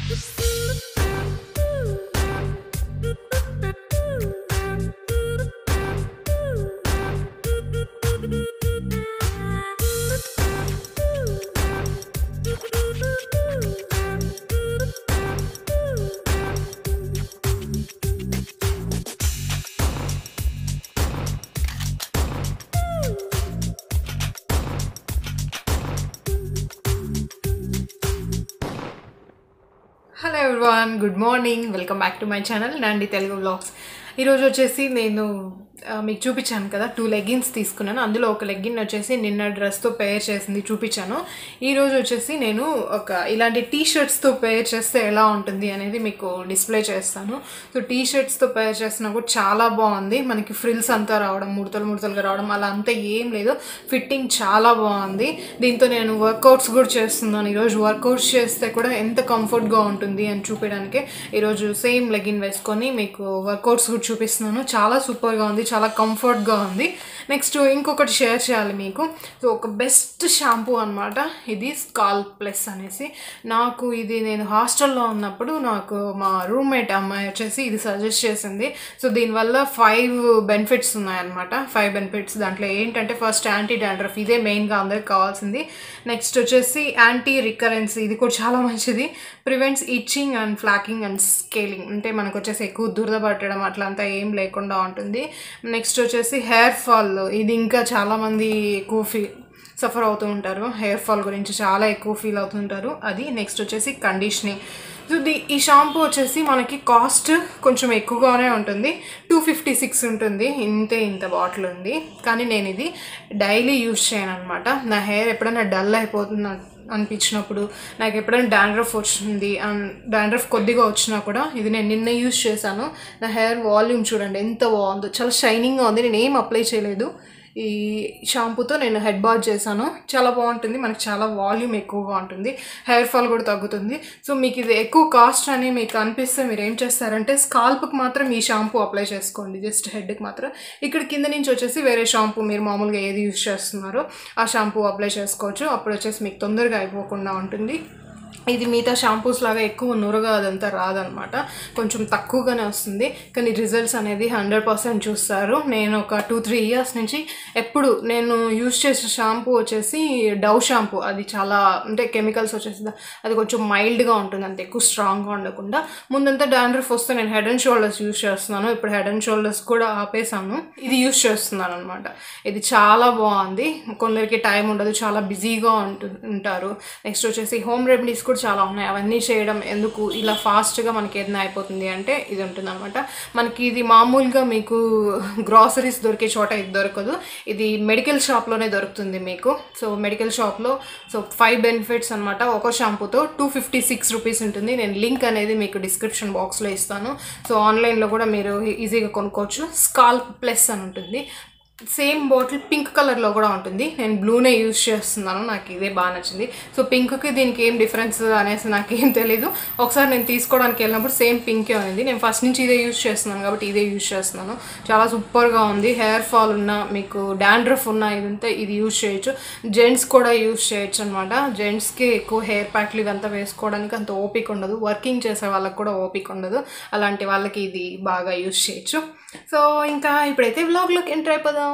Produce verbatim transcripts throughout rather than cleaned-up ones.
Hello everyone, good morning. Welcome back to my channel Nandi Telugu Vlogs. ఈ రోజు వచ్చేసి నేను మీకు చూపించాను కదా టూ లెగ్గిన్స్ తీసుకున్నాను. అందులో ఒక లెగ్గిన్ వచ్చేసి నిన్న డ్రెస్తో పేర్ చేసింది చూపించాను. ఈ రోజు వచ్చేసి నేను ఒక ఇలాంటి టీ షర్ట్స్తో పేర్ చేస్తే ఎలా ఉంటుంది అనేది మీకు డిస్ప్లే చేస్తాను. సో టీ షర్ట్స్తో పేర్ చేసినా కూడా చాలా బాగుంది. మనకి ఫ్రిల్స్ అంతా రావడం, ముడతలు ముడతలుగా రావడం అలా అంతా ఏం లేదు. ఫిట్టింగ్ చాలా బాగుంది. దీంతో నేను వర్కౌట్స్ కూడా చేస్తున్నాను. ఈరోజు వర్కౌట్స్ చేస్తే కూడా ఎంత కంఫర్ట్గా ఉంటుంది అని చూపించడానికి ఈరోజు సేమ్ లెగ్గిన్ వేసుకొని మీకు వర్కౌట్స్ కూడా చూపిస్తున్నాను. చాలా సూపర్గా ఉంది, చాలా కంఫర్ట్గా ఉంది. నెక్స్ట్ ఇంకొకటి షేర్ చేయాలి మీకు. సో ఒక బెస్ట్ షాంపూ అనమాట ఇది, స్కాల్ప్ ప్లస్ అనేసి. నాకు ఇది నేను హాస్టల్లో ఉన్నప్పుడు నాకు మా రూమ్మేట్ అమ్మాయి వచ్చేసి ఇది సజెస్ట్ చేసింది. సో దీనివల్ల ఫైవ్ బెనిఫిట్స్ ఉన్నాయన్నమాట. ఫైవ్ బెనిఫిట్స్ దాంట్లో ఏంటంటే ఫస్ట్ యాంటీ డాండ్రఫ్, ఇదే మెయిన్గా అందరికి కావాల్సింది. నెక్స్ట్ వచ్చేసి యాంటీ రికరెన్స్, ఇది కూడా చాలా మంచిది. Prevents itching and flaking and scaling, అంటే మనకు వచ్చేసి ఎక్కువ దురద పట్టడం అట్లా అంతా ఏం లేకుండా ఉంటుంది. నెక్స్ట్ వచ్చేసి హెయిర్ ఫాల్, ఇది ఇంకా చాలామంది ఎక్కువ ఫీ సఫర్ అవుతూ ఉంటారు. హెయిర్ ఫాల్ గురించి చాలా ఎక్కువ ఫీల్ అవుతుంటారు అది. నెక్స్ట్ వచ్చేసి కండిషనింగ్. సో ది ఈ షాంపూ వచ్చేసి మనకి కాస్ట్ కొంచెం ఎక్కువగానే ఉంటుంది, టూ ఫిఫ్టీ సిక్స్ ఉంటుంది. ఇంతే ఇంత బాటిల్ ఉంది. కానీ నేను ఇది డైలీ యూజ్ చేయను అనమాట. నా హెయిర్ ఎప్పుడైనా డల్ అయిపోతుంది అనిపించినప్పుడు, నాకు ఎప్పుడైనా డాండ్రఫ్ వచ్చింది అండ్ డాండ్రఫ్ కొద్దిగా వచ్చినా కూడా ఇది నేను నిన్న యూజ్ చేశాను. నా హెయిర్ వాల్యూమ్ చూడండి ఎంత బాగుందో, చాలా షైనింగ్గా ఉంది. నేను ఏం అప్లై చేయలేదు. ఈ షాంపూతో నేను హెడ్ బాత్ చేశాను. చాలా బాగుంటుంది, మనకి చాలా వాల్యూమ్ ఎక్కువగా ఉంటుంది, హెయిర్ ఫాల్ కూడా తగ్గుతుంది. సో మీకు ఇది ఎక్కువ కాస్ట్ అని మీకు అనిపిస్తే మీరు ఏం చేస్తారంటే స్కాల్ప్కి మాత్రం ఈ షాంపూ అప్లై చేసుకోండి, జస్ట్ హెడ్కి మాత్రం. ఇక్కడ కింద నుంచి వచ్చేసి వేరే షాంపూ మీరు మామూలుగా ఏది యూజ్ చేస్తున్నారో ఆ షాంపూ అప్లై చేసుకోవచ్చు. అప్పుడు వచ్చేసి మీకు తొందరగా అయిపోకుండా ఉంటుంది. ఇది మిగతా షాంపూస్ లాగా ఎక్కువ నురగా అదంతా రాదనమాట, కొంచెం తక్కువగానే వస్తుంది. కానీ రిజల్ట్స్ అనేది హండ్రెడ్ పర్సెంట్ చూస్తారు. నేను ఒక టూ త్రీ ఇయర్స్ నుంచి ఎప్పుడు నేను యూజ్ చేసే షాంపూ వచ్చేసి డవ్ షాంపూ. అది చాలా అంటే కెమికల్స్ వచ్చేసి అది కొంచెం మైల్డ్గా ఉంటుంది, అంత ఎక్కువ స్ట్రాంగ్గా ఉండకుండా. ముందంతా డాండ్రఫ్ వస్తే నేను హెడ్ అండ్ షోల్డర్స్ యూజ్ చేస్తున్నాను, ఇప్పుడు హెడ్ అండ్ షోల్డర్స్ కూడా ఆపేసాను, ఇది యూజ్ చేస్తున్నాను అనమాట. ఇది చాలా బాగుంది. కొందరికి టైం ఉండదు, చాలా బిజీగా ఉంటు ఉంటారు నెక్స్ట్ వచ్చేసి హోమ్ రెమెడీస్ కూడా చాలా ఉన్నాయి, అవన్నీ చేయడం ఎందుకు, ఇలా ఫాస్ట్గా మనకి ఏదైనా అయిపోతుంది అంటే ఇది ఉంటుంది అనమాట. మనకి ఇది మామూలుగా మీకు గ్రాసరీస్ దొరికే చోట ఇది దొరకదు, ఇది మెడికల్ షాప్లోనే దొరుకుతుంది మీకు. సో మెడికల్ షాప్లో సో ఫైవ్ బెనిఫిట్స్ అనమాట. ఒక షాంపూతో టూ ఫిఫ్టీ సిక్స్ రూపీస్ ఉంటుంది. నేను లింక్ అనేది మీకు డిస్క్రిప్షన్ బాక్స్లో ఇస్తాను. సో ఆన్లైన్లో కూడా మీరు ఈజీగా కొనుక్కోవచ్చు. స్కాల్ప్ ప్లస్ అని ఉంటుంది. సేమ్ బాటిల్ పింక్ కలర్లో కూడా ఉంటుంది. నేను బ్లూనే యూజ్ చేస్తున్నాను, నాకు ఇదే బాగా నచ్చింది. సో పింక్కి దీనికి ఏం డిఫరెన్స్ అనేసి నాకేం తెలీదు. ఒకసారి నేను తీసుకోవడానికి వెళ్ళినప్పుడు సేమ్ పింకే ఉంది. నేను ఫస్ట్ నుంచి ఇదే యూజ్ చేస్తున్నాను కాబట్టి ఇదే యూజ్ చేస్తున్నాను. చాలా సూపర్గా ఉంది. హెయిర్ ఫాల్ ఉన్నా, మీకు డాండ్రఫ్ ఉన్నా ఇదంతా ఇది యూజ్ చేయొచ్చు. జెంట్స్ కూడా యూజ్ చేయొచ్చు అనమాట. జెంట్స్కి ఎక్కువ హెయిర్ ప్యాక్లు ఇదంతా వేసుకోవడానికి అంత ఓపిక ఉండదు, వర్కింగ్ చేసే వాళ్ళకి కూడా ఓపిక ఉండదు. అలాంటి వాళ్ళకి ఇది బాగా యూజ్ చేయొచ్చు. సో ఇంకా ఇప్పుడైతే వ్లాగ్లోకి ఎంటర్ అయిపోదాం.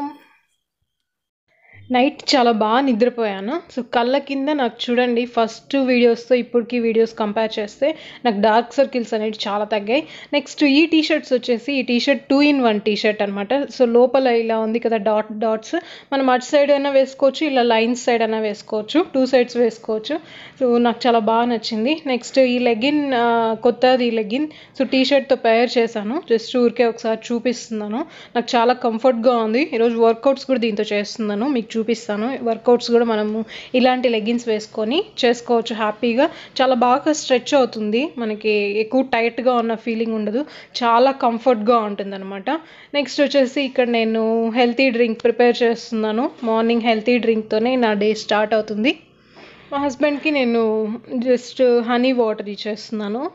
నైట్ చాలా బాగా నిద్రపోయాను. సో కళ్ళ కింద నాకు చూడండి ఫస్ట్ వీడియోస్తో ఇప్పటికి వీడియోస్ కంపేర్ చేస్తే నాకు డార్క్ సర్కిల్స్ అనేవి చాలా తగ్గాయి. నెక్స్ట్ ఈ టీ షర్ట్స్ వచ్చేసి ఈ T shirt two in one T shirt అనమాట. సో లోపల ఇలా ఉంది కదా డాట్ డాట్స్, మనం అటు సైడ్ అయినా వేసుకోవచ్చు, ఇలా లైన్స్ సైడ్ అయినా వేసుకోవచ్చు, టూ సైడ్స్ వేసుకోవచ్చు. సో నాకు చాలా బాగా నచ్చింది. నెక్స్ట్ ఈ లెగ్గిన్ కొత్తది ఈ లెగ్గిన్ సో టీ షర్ట్తో పేర్ చేశాను, జస్ట్ ఊరికే ఒకసారి చూపిస్తున్నాను. నాకు చాలా కంఫర్ట్గా ఉంది. ఈరోజు వర్కౌట్స్ కూడా దీంతో చేస్తున్నాను, మీకు చూపిస్తాను. వర్కౌట్స్ కూడా మనము ఇలాంటి లెగ్గిన్స్ వేసుకొని చేసుకోవచ్చు హ్యాపీగా. చాలా బాగా స్ట్రెచ్ అవుతుంది, మనకి ఎక్కువ టైట్గా ఉన్న ఫీలింగ్ ఉండదు, చాలా కంఫర్ట్గా ఉంటుంది అనమాట. నెక్స్ట్ వచ్చేసి ఇక్కడ నేను హెల్తీ డ్రింక్ ప్రిపేర్ చేస్తున్నాను. మార్నింగ్ హెల్తీ డ్రింక్తోనే నా డే స్టార్ట్ అవుతుంది. మా హస్బెండ్కి నేను జస్ట్ హనీ వాటర్ ఇచ్చేస్తున్నాను.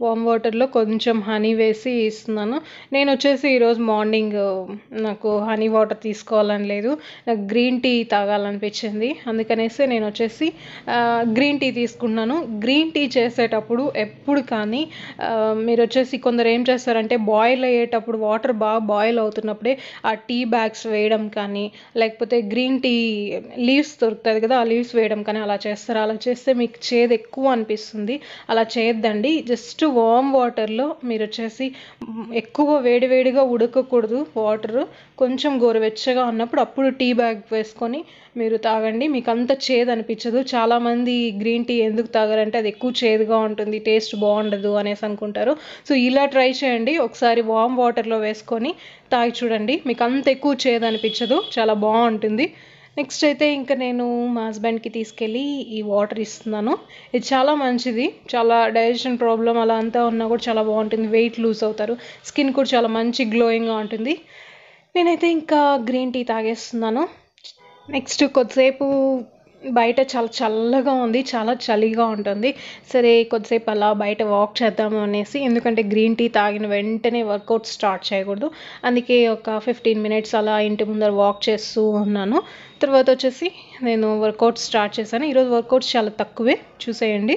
వామ్ వాటర్లో కొంచెం హనీ వేసి ఇస్తున్నాను. నేను వచ్చేసి ఈరోజు మార్నింగ్ నాకు హనీ వాటర్ తీసుకోవాలని లేదు, నాకు గ్రీన్ టీ తాగాలనిపించింది. అందుకనేసి నేను వచ్చేసి గ్రీన్ టీ తీసుకున్నాను. గ్రీన్ టీ చేసేటప్పుడు ఎప్పుడు కానీ మీరు వచ్చేసి కొందరు ఏం చేస్తారంటే బాయిల్ అయ్యేటప్పుడు వాటర్ బాగా బాయిల్ అవుతున్నప్పుడే ఆ టీ బ్యాగ్స్ వేయడం కానీ, లేకపోతే గ్రీన్ టీ లీవ్స్ దొరుకుతుంది కదా, ఆ లీవ్స్ వేయడం కానీ అలా చేస్తారు. అలా చేస్తే మీకు చేదు ఎక్కువ అనిపిస్తుంది. అలా చేయొద్దండి. జస్ట్ వామ్ వాటర్లో మీరు వచ్చేసి ఎక్కువ వేడివేడిగా ఉడకకూడదు, వాటర్ కొంచెం గోరువెచ్చగా ఉన్నప్పుడు అప్పుడు టీ బ్యాగ్ వేసుకొని మీరు తాగండి. మీకు అంత చేదు అనిపించదు. చాలామంది గ్రీన్ టీ ఎందుకు తాగారంటే అది ఎక్కువ చేదుగా ఉంటుంది, టేస్ట్ బాగుండదు అనేసి అనుకుంటారు. సో ఇలా ట్రై చేయండి. ఒకసారి వామ్ వాటర్లో వేసుకొని తాగి చూడండి, మీకు అంత ఎక్కువ చేదు అనిపించదు, చాలా బాగుంటుంది. నెక్స్ట్ అయితే ఇంకా నేను మా హస్బెండ్కి తీసుకెళ్ళి ఈ వాటర్ ఇస్తున్నాను. ఇది చాలా మంచిది, చాలా డైజెషన్ ప్రాబ్లం అలా అంతా ఉన్నా కూడా చాలా బాగుంటుంది. వెయిట్ లూజ్ అవుతారు, స్కిన్ కూడా చాలా మంచి గ్లోయింగ్గా ఉంటుంది. నేనైతే ఇంకా గ్రీన్ టీ తాగేస్తున్నాను. నెక్స్ట్ కొద్దిసేపు బయట చాలా చల్లగా ఉంది, చాలా చలిగా ఉంటుంది. సరే కొద్దిసేపు అలా బయట వాక్ చేద్దాము అనేసి, ఎందుకంటే గ్రీన్ టీ తాగిన వెంటనే వర్కౌట్ స్టార్ట్ చేయకూడదు, అందుకే ఒక ఫిఫ్టీన్ మినిట్స్ అలా ఇంటి ముందర వాక్ చేస్తూ ఉన్నాను. తర్వాత వచ్చేసి నేను వర్కౌట్ స్టార్ట్ చేశాను. ఈరోజు వర్కౌట్స్ చాలా తక్కువే, చూసేయండి.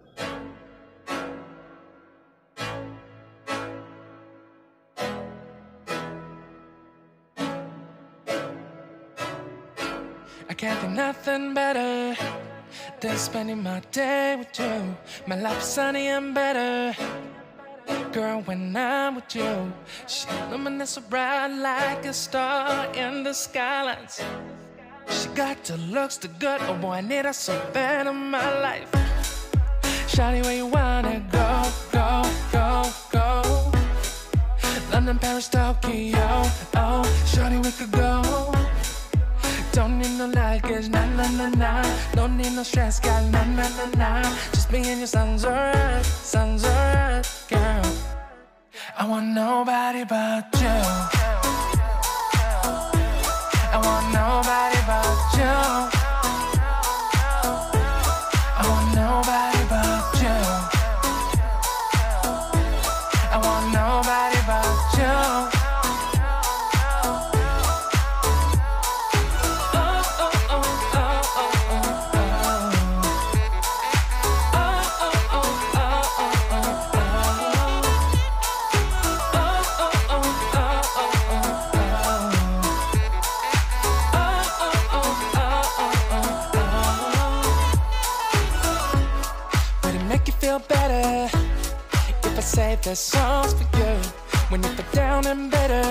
I can't think nothing better than spending my day with you. My life's sunny and better, girl, when I'm with you. She illuminates so bright like a star in the skylines. She got the looks, the good, oh boy, I need her so bad in my life. Shawty, where you wanna go, go, go, go? London, Paris, Tokyo, oh, shawty, we could go. Don't need no luggage, nah, nah, nah, nah. Don't need no stress, girl, nah, nah, nah, nah. Just me and you sounds alright, sounds alright, girl. I want nobody but you. I want nobody but you. I want nobody but you. I want nobody but you. Better if I save the songs for you when you feel down and better.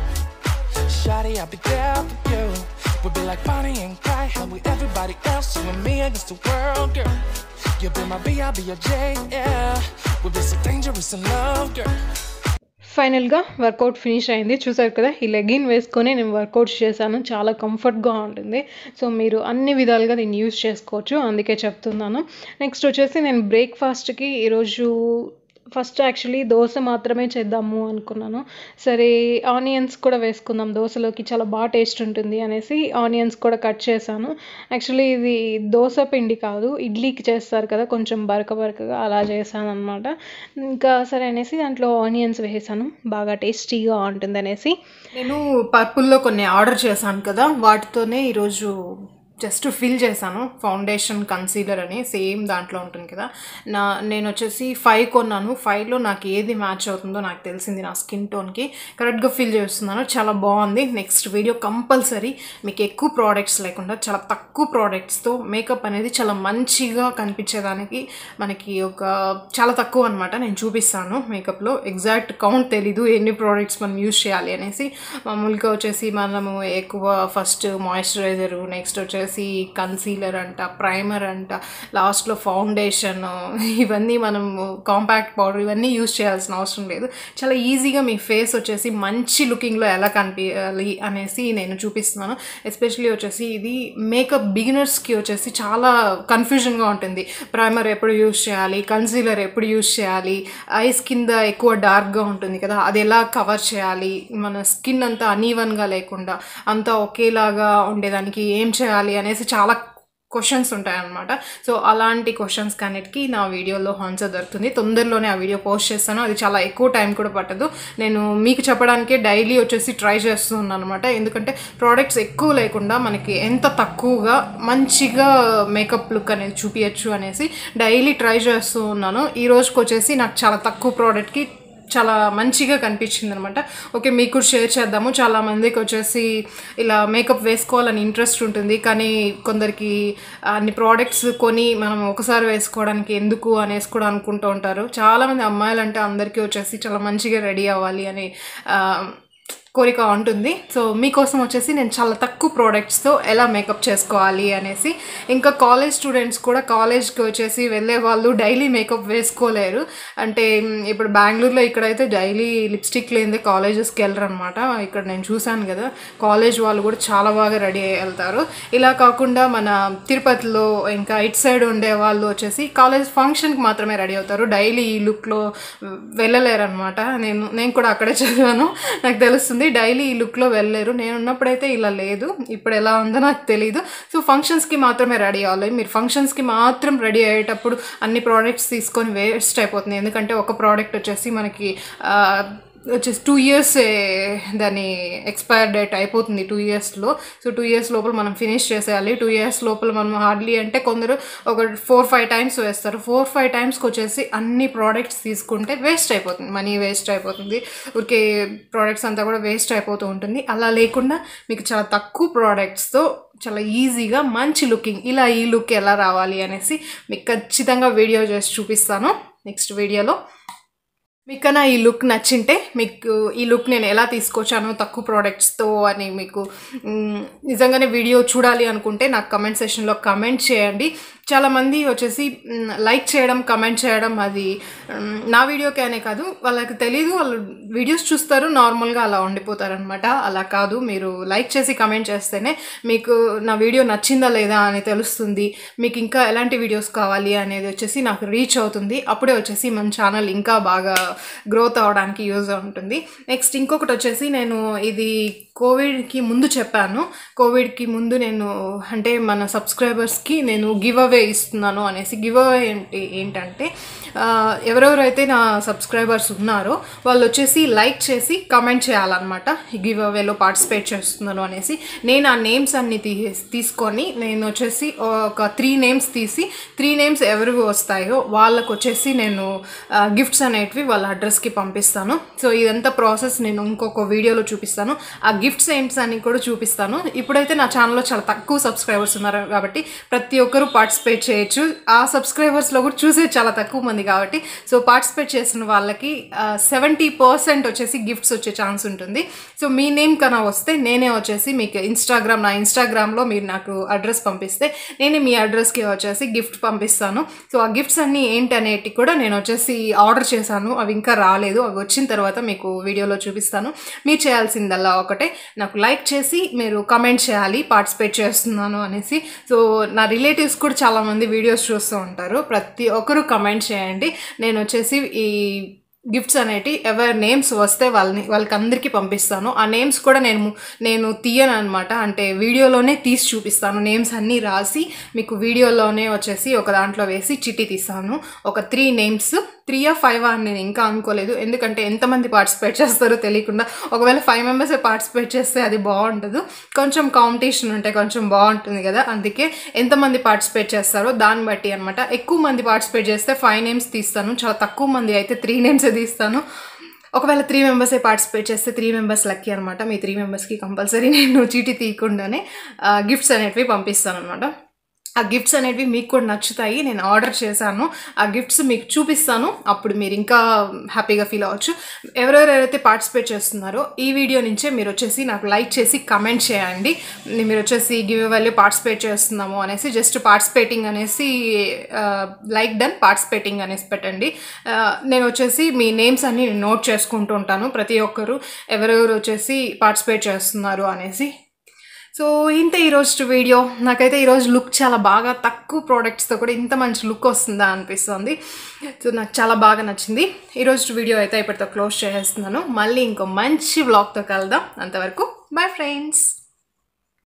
Shawty, I'll be there for you. We'll be like Bonnie and Clyde, how we everybody else, you and me against the world, girl. You'll be my B, I'll be your J, yeah. We'll be so dangerous in love, girl. ఫైనల్గా workout finish అయింది. చూసారు కదా, ఈ legging వేసుకొని నేను work out చేశాను, చాలా కంఫర్ట్గా ఉంటుంది. సో మీరు అన్ని విధాలుగా దీన్ని యూజ్ చేసుకోవచ్చు, అందుకే చెప్తున్నాను. నెక్స్ట్ వచ్చేసి నేను బ్రేక్ఫాస్ట్కి ఈరోజు ఫస్ట్ యాక్చువల్లీ దోశ మాత్రమే చేద్దాము అనుకున్నాను. సరే ఆనియన్స్ కూడా వేసుకుందాం దోశలోకి, చాలా బాగా టేస్ట్ ఉంటుంది అనేసి ఆనియన్స్ కూడా కట్ చేశాను. యాక్చువల్లీ ఇది దోశ పిండి కాదు, ఇడ్లీకి చేస్తారు కదా కొంచెం బరక బరకగా, అలా చేశాను అనమాట. ఇంకా సరే అనేసి దాంట్లో ఆనియన్స్ వేసాను, బాగా టేస్టీగా ఉంటుంది అనేసి. నేను పర్పుల్లో కొన్ని ఆర్డర్ చేశాను కదా, వాటితోనే ఈరోజు జస్ట్ ఫిల్ చేశాను. ఫౌండేషన్ కన్సీలర్ అని సేమ్ దాంట్లో ఉంటుంది కదా, నా నేను వచ్చేసి ఫైవ్ కొన్నాను. ఫైవ్లో నాకు ఏది మ్యాచ్ అవుతుందో నాకు తెలిసింది, నా స్కిన్ టోన్కి కరెక్ట్గా ఫిల్ చేస్తున్నాను. చాలా బాగుంది. నెక్స్ట్ వీడియో కంపల్సరీ మీకు ఎక్కువ ప్రోడక్ట్స్ లేకుండా చాలా తక్కువ ప్రోడక్ట్స్తో మేకప్ అనేది చాలా మంచిగా కనిపించేదానికి మనకి ఒక చాలా తక్కువ అనమాట నేను చూపిస్తాను. మేకప్లో ఎగ్జాక్ట్ కౌంట్ తెలీదు ఎన్ని ప్రోడక్ట్స్ మనం యూజ్ చేయాలి అనేసి. మామూలుగా వచ్చేసి మనము ఎక్కువ ఫస్ట్ మాయిశ్చరైజరు, నెక్స్ట్ వచ్చేసి కన్సీలర్ అంట, ప్రైమర్ అంట, లాస్ట్లో ఫౌండేషన్, ఇవన్నీ మనం కాంపాక్ట్ పౌడర్ ఇవన్నీ యూజ్ చేయాల్సిన అవసరం లేదు. చాలా ఈజీగా మీ ఫేస్ వచ్చేసి మంచి లుకింగ్లో ఎలా కనిపించాలి అనేసి నేను చూపిస్తున్నాను. ఎస్పెషల్లీ వచ్చేసి ఇది మేకప్ బిగినర్స్కి వచ్చేసి చాలా కన్ఫ్యూజన్గా ఉంటుంది. ప్రైమర్ ఎప్పుడు యూజ్ చేయాలి, కన్సీలర్ ఎప్పుడు యూజ్ చేయాలి, ఐస్ కింద ఎక్కువ డార్క్గా ఉంటుంది కదా అది ఎలా కవర్ చేయాలి, మన స్కిన్ అంతా అనీవన్గా లేకుండా అంతా ఒకేలాగా ఉండేదానికి ఏం చేయాలి అనేసి చాలా క్వశ్చన్స్ ఉంటాయన్నమాట. సో అలాంటి క్వశ్చన్స్ కన్నిటికి నా వీడియోలో ఆన్సర్ దొరుకుతుంది. తొందరలోనే ఆ వీడియో పోస్ట్ చేస్తాను. అది చాలా ఎక్కువ టైం కూడా పట్టదు. నేను మీకు చెప్పడానికే డైలీ వచ్చేసి ట్రై చేస్తున్నాను అనమాట. ఎందుకంటే ప్రోడక్ట్స్ ఎక్కువ లేకుండా మనకి ఎంత తక్కువగా మంచిగా మేకప్ లుక్ అనేది చూపించచ్చు అనేసి డైలీ ట్రై చేస్తూ ఉన్నాను. ఈ రోజుకి వచ్చేసి నాకు చాలా తక్కువ ప్రోడక్ట్కి చాలా మంచిగా కనిపించింది అనమాట. ఓకే, మీకు కూడా షేర్ చేద్దాము. చాలామందికి వచ్చేసి ఇలా మేకప్ వేసుకోవాలని ఇంట్రెస్ట్ ఉంటుంది, కానీ కొందరికి అన్ని ప్రోడక్ట్స్ కొని మనం ఒకసారి వేసుకోవడానికి ఎందుకు అనేసి కూడా అనుకుంటూ ఉంటారు. చాలామంది అమ్మాయిలు అంటే అందరికీ వచ్చేసి చాలా మంచిగా రెడీ అవ్వాలి అని కోరిక ఉంటుంది. సో మీకోసం వచ్చేసి నేను చాలా తక్కువ ప్రోడక్ట్స్తో ఎలా మేకప్ చేసుకోవాలి అనేసి, ఇంకా కాలేజ్ స్టూడెంట్స్ కూడా కాలేజ్కి వచ్చేసి వెళ్ళే వాళ్ళు డైలీ మేకప్ వేసుకోలేరు. అంటే ఇప్పుడు బెంగళూరులో ఇక్కడైతే డైలీ లిప్స్టిక్ లేనిదే కాలేజెస్కి వెళ్ళరు అనమాట. ఇక్కడ నేను చూశాను కదా, కాలేజ్ వాళ్ళు కూడా చాలా బాగా రెడీ అయ్యి వెళ్తారు. ఇలా కాకుండా మన తిరుపతిలో ఇంకా ఇటు సైడ్ ఉండే వాళ్ళు వచ్చేసి కాలేజ్ ఫంక్షన్కి మాత్రమే రెడీ అవుతారు, డైలీ ఈ లుక్లో వెళ్ళలేరు అనమాట. నేను నేను కూడా అక్కడే చదివాను, నాకు తెలుస్తుంది. డైలీ ఈ లుక్లో వెళ్ళలేరు. నేను ఉన్నప్పుడైతే ఇలా లేదు, ఇప్పుడు ఎలా ఉందో నాకు తెలీదు. సో ఫంక్షన్స్కి మాత్రమే రెడీ అవ్వాలి. మీరు ఫంక్షన్స్కి మాత్రం రెడీ అయ్యేటప్పుడు అన్ని ప్రోడక్ట్స్ తీసుకొని వేస్ట్ అయిపోతుంది. ఎందుకంటే ఒక ప్రోడక్ట్ వచ్చేసి మనకి వచ్చేసి టూ ఇయర్స్ దాని ఎక్స్పైర్ డేట్ అయిపోతుంది టూ ఇయర్స్లో. సో టూ ఇయర్స్ లోపల మనం ఫినిష్ చేసేయాలి. టూ ఇయర్స్ లోపల మనం హార్డ్లీ అంటే కొందరు ఒక ఫోర్ ఫైవ్ టైమ్స్ వేస్తారు. ఫోర్ ఫైవ్ టైమ్స్కి వచ్చేసి అన్ని ప్రోడక్ట్స్ తీసుకుంటే వేస్ట్ అయిపోతుంది, మనీ వేస్ట్ అయిపోతుంది, ఊరికే ప్రోడక్ట్స్ అంతా కూడా వేస్ట్ అయిపోతూ ఉంటుంది. అలా లేకుండా మీకు చాలా తక్కువ ప్రోడక్ట్స్తో చాలా ఈజీగా మంచి లుకింగ్, ఇలా ఈ లుక్ ఎలా రావాలి అనేసి మీకు ఖచ్చితంగా వీడియో చేసి చూపిస్తాను నెక్స్ట్ వీడియోలో. మీకు నా ఈ లుక్ నచ్చింటే, మీకు ఈ లుక్ నేను ఎలా తీసుకొచ్చాను తక్కువ ప్రోడక్ట్స్తో అని మీకు నిజంగానే వీడియో చూడాలి అనుకుంటే నాకు కమెంట్ సెషన్లో కమెంట్ చేయండి. చాలామంది వచ్చేసి లైక్ చేయడం, కమెంట్ చేయడం అది నా వీడియోకే అనే కాదు, వాళ్ళకి తెలీదు, వాళ్ళు వీడియోస్ చూస్తారు నార్మల్గా అలా ఉండిపోతారనమాట. అలా కాదు, మీరు లైక్ చేసి కమెంట్ చేస్తేనే మీకు నా వీడియో నచ్చిందా లేదా అని తెలుస్తుంది. మీకు ఇంకా ఎలాంటి వీడియోస్ కావాలి అనేది వచ్చేసి నాకు రీచ్ అవుతుంది. అప్పుడే వచ్చేసి మన ఛానల్ ఇంకా బాగా గ్రోత్ అవడానికి యూజ్ ఉంటుంది. నెక్స్ట్ ఇంకొకటి వచ్చేసి, నేను ఇది కోవిడ్కి ముందు చెప్పాను. కోవిడ్కి ముందు నేను అంటే మన సబ్స్క్రైబర్స్కి నేను గివ్ అవే ఇస్తున్నాను అనేసి. గివ్ అవే ఏంటి ఏంటంటే ఎవరెవరైతే నా సబ్స్క్రైబర్స్ ఉన్నారో వాళ్ళు వచ్చేసి లైక్ చేసి కమెంట్ చేయాలన్నమాట, గివ్ అవేలో పార్టిసిపేట్ చేస్తున్నాను అనేసి. నేను ఆ నేమ్స్ అన్ని తీ తీసుకొని నేను వచ్చేసి ఒక త్రీ నేమ్స్ తీసి త్రీ నేమ్స్ ఎవరు వస్తాయో వాళ్ళకు వచ్చేసి నేను గిఫ్ట్స్ అనేటివి వాళ్ళ అడ్రస్కి పంపిస్తాను. సో ఇదంతా ప్రాసెస్ నేను ఇంకొక వీడియోలో చూపిస్తాను. ఆ గిఫ్ట్స్ ఏంట్స్ అని కూడా చూపిస్తాను. ఇప్పుడైతే నా ఛానల్లో చాలా తక్కువ సబ్స్క్రైబర్స్ ఉన్నారు కాబట్టి ప్రతి ఒక్కరూ పార్టిసిపేట్ చేయొచ్చు. ఆ సబ్స్క్రైబర్స్లో కూడా చూసే చాలా తక్కువ మంది కాబట్టి సో పార్టిసిపేట్ చేసిన వాళ్ళకి సెవెంటీ పర్సెంట్ వచ్చేసి గిఫ్ట్స్ వచ్చే ఛాన్స్ ఉంటుంది. సో మీ నేమ్ కన్నా వస్తే నేనే వచ్చేసి మీకు ఇన్స్టాగ్రామ్ నా ఇన్స్టాగ్రామ్లో మీరు నాకు అడ్రస్ పంపిస్తే నేనే మీ అడ్రస్కి వచ్చేసి గిఫ్ట్ పంపిస్తాను. సో ఆ గిఫ్ట్స్ అన్నీ ఏంటనేటి కూడా నేను వచ్చేసి ఆర్డర్ చేశాను, అవి ఇంకా రాలేదు, అవి వచ్చిన తర్వాత మీకు వీడియోలో చూపిస్తాను. మీరు చేయాల్సిందల్లా ఒకటే, నాకు లైక్ చేసి మీరు కమెంట్ చేయాలి పార్టిసిపేట్ చేస్తున్నాను అనేసి. సో నా రిలేటివ్స్ కూడా చాలామంది వీడియోస్ చూస్తూ ఉంటారు, ప్రతి ఒక్కరు కమెంట్ చేయండి. నేను వచ్చేసి ఈ గిఫ్ట్స్ అనేటి ఎవరి నేమ్స్ వస్తే వాళ్ళని వాళ్ళకి అందరికీ పంపిస్తాను. ఆ నేమ్స్ కూడా నేను నేను తీయను అనమాట, అంటే వీడియోలోనే తీసి చూపిస్తాను. నేమ్స్ అన్నీ రాసి మీకు వీడియోలోనే వచ్చేసి ఒక దాంట్లో వేసి చిట్టి తీస్తాను. ఒక త్రీ నేమ్స్, త్రీ ఆ ఫైవ్ అని నేను ఇంకా అనుకోలేదు, ఎందుకంటే ఎంతమంది పార్టిసిపేట్ చేస్తారో తెలియకుండా. ఒకవేళ ఫైవ్ మెంబర్సే పార్టిసిపేట్ చేస్తే అది బాగుంటుంది, కొంచెం కాంపిటీషన్ ఉంటే కొంచెం బాగుంటుంది కదా, అందుకే ఎంతమంది పార్టిసిపేట్ చేస్తారో దాన్ని బట్టి అనమాట. ఎక్కువ మంది పార్టిసిపేట్ చేస్తే ఫైవ్ నేమ్స్ తీస్తాను, చాలా తక్కువ మంది అయితే త్రీ నేమ్స్ తీస్తాను. ఒకవేళ త్రీ మెంబర్సే పార్టిసిపేట్ చేస్తే త్రీ మెంబర్స్ లక్కీ అనమాట. మీ త్రీ మెంబర్స్కి కంపల్సరీ నేను చీటీ తీయకుండానే గిఫ్ట్స్ అనేటివి పంపిస్తాను అనమాట. ఆ గిఫ్ట్స్ అనేవి మీకు కూడా నచ్చుతాయి, నేను ఆర్డర్ చేశాను, ఆ గిఫ్ట్స్ మీకు చూపిస్తాను, అప్పుడు మీరు ఇంకా హ్యాపీగా ఫీల్ అవ్వచ్చు. ఎవరెవరైతే పార్టిసిపేట్ చేస్తున్నారో ఈ వీడియో నుంచే మీరు వచ్చేసి నాకు లైక్ చేసి కమెంట్ చేయండి. మీరు వచ్చేసి గివ్ అవేలో పార్టిసిపేట్ చేస్తున్నాము అనేసి జస్ట్ పార్టిసిపేటింగ్ అనేసి లైక్ డన్ పార్టిసిపేటింగ్ అనేసి పెట్టండి. నేను వచ్చేసి మీ నేమ్స్ అన్ని నోట్ చేసుకుంటూ ఉంటాను, ప్రతి ఒక్కరు ఎవరెవరు వచ్చేసి పార్టిసిపేట్ చేస్తున్నారు అనేసి. సో ఇంతే ఈరోజు వీడియో. నాకైతే ఈరోజు లుక్ చాలా బాగా తక్కువ ప్రోడక్ట్స్తో కూడా ఇంత మంచి లుక్ వస్తుందా అనిపిస్తుంది. సో నాకు చాలా బాగా నచ్చింది. ఈరోజు వీడియో అయితే ఇప్పటితో క్లోజ్ చేసేస్తున్నాను. మళ్ళీ ఇంకో మంచి వ్లాగ్తో కలుద్దాం. అంతవరకు బాయ్ ఫ్రెండ్స్.